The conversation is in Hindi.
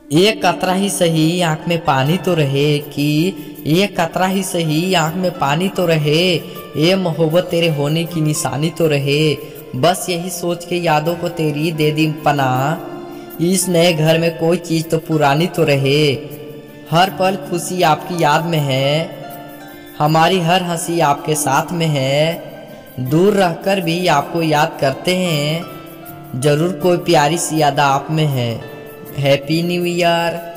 एक कतरा ही सही आंख में पानी तो रहे कि एक कतरा ही सही आंख में पानी तो रहे, ये मोहब्बत तेरे होने की निशानी तो रहे। बस यही सोच के यादों को तेरी दे दी पनाह, इस नए घर में कोई चीज़ तो पुरानी तो रहे। हर पल खुशी आपकी याद में है, हमारी हर हंसी आपके साथ में है। दूर रहकर भी आपको याद करते हैं, जरूर कोई प्यारी सी याद आप में है। Happy new year.